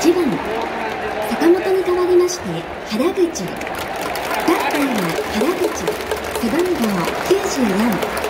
1番坂本に代わりまして原口。バッターは原口、背番号94。